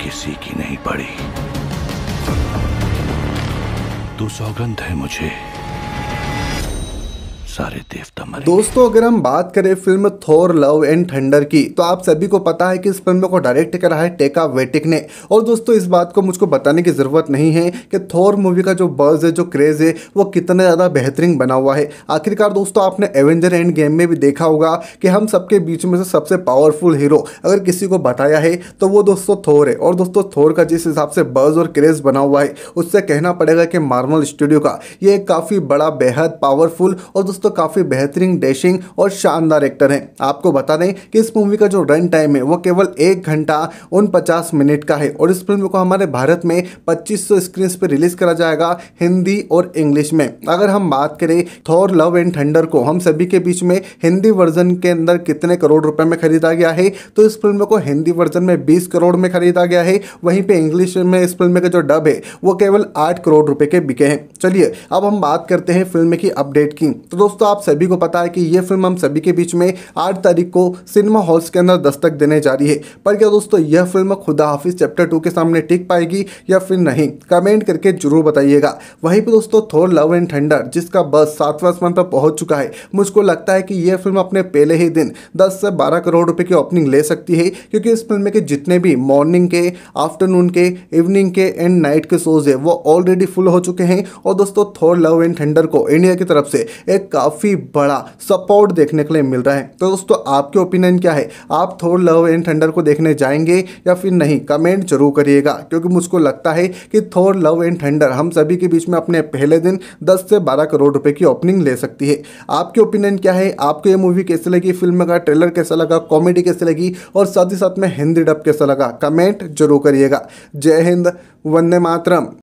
किसी की नहीं पड़ी। तू सौगंध है मुझे, सारे देवता मरे। दोस्तों अगर हम बात करें film Thor love and thunder की, तो आप सभी को पता है कि इस फिल्म को डायरेक्ट करा है टेका वेटिक ने। और दोस्तों इस बात को मुझको बताने की जरूरत नहीं है कि थॉर मूवी का जो बज़ है, जो क्रेज है, वो कितना ज़्यादा बेहतरीन बना हुआ है। आखिरकार दोस्तों आपने एवेंजर एंड गेम में भी देखा होगा कि हम सबके बीच में से सबसे पावरफुल हीरो अगर किसी को बताया है तो वो दोस्तों थॉर है। और दोस्तों थॉर का जिस हिसाब से बज़ और क्रेज बना हुआ है, उससे कहना पड़ेगा कि मार्वल स्टूडियो का ये एक काफ़ी बड़ा, बेहद पावरफुल और दोस्तों काफी बेहतरीन, डैशिंग और शानदार एक्टर हैं। आपको बता दें कि इस मूवी का जो रन टाइम है वो केवल 1 घंटा 49 मिनट का है। और इस फिल्म को हमारे भारत में 2500 स्क्रीन पे रिलीज करा जाएगा, हिंदी और इंग्लिश में। अगर हम बात करें थॉर लव एंड थंडर को हम सभी के बीच में हिंदी वर्जन के अंदर कितने करोड़ रुपए में खरीदा गया है, तो इस फिल्म को हिंदी वर्जन में 20 करोड़ में खरीदा गया है। वहीं पे इंग्लिश में इस फिल्म का जो डब है वो केवल 8 करोड़ रुपए के बिके हैं। चलिए अब हम बात करते हैं फिल्म की अपडेट की। तो दोस्तों आप सभी को पता है कि ये फिल्म हम सभी के बीच में 8 तारीख को सिनेमा हॉल्स के अंदर दस्तक देने जा रही है। पर क्या दोस्तों यह फिल्म खुदा हाफिज चैप्टर 2 के सामने टिक पाएगी या फिर नहीं, कमेंट करके जरूर बताइएगा। वहीं पे दोस्तों थॉर लव एंड थंडर जिसका बस 7वें आसमान पर पहुंच चुका है, मुझको लगता है कि यह फिल्म अपने पहले ही दिन 10 से 12 करोड़ रुपए की ओपनिंग ले सकती है, क्योंकि इस फिल्म के जितने भी मॉर्निंग के, आफ्टरनून के, इवनिंग के एंड नाइट के शोज है वो ऑलरेडी फुल हो चुके हैं। और दोस्तों थॉर लव एंड थंडर को इंडिया की तरफ से एक काफी बड़ा सपोर्ट देखने के लिए मिल रहा है। तो दोस्तों आपके ओपिनियन क्या है, आप थॉर लव एंड थंडर को देखने जाएंगे या फिर नहीं, कमेंट जरूर करिएगा। क्योंकि मुझको लगता है कि थॉर लव एंड थंडर हम सभी के बीच में अपने पहले दिन 10 से 12 करोड़ रुपए की ओपनिंग ले सकती है। आपके ओपिनियन क्या है, आपको ये मूवी कैसे लगी, फिल्म का ट्रेलर कैसा लगा, कॉमेडी कैसे लगी और साथ ही साथ में हिंदी डब कैसा लगा, कमेंट जरूर करिएगा। जय हिंद, वंदे मातरम।